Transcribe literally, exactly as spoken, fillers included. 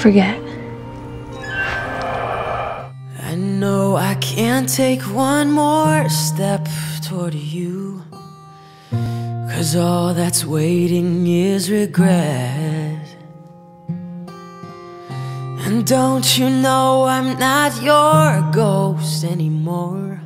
forget. I know I can't take one more step toward you, 'cause all that's waiting is regret. And don't you know I'm not your ghost anymore?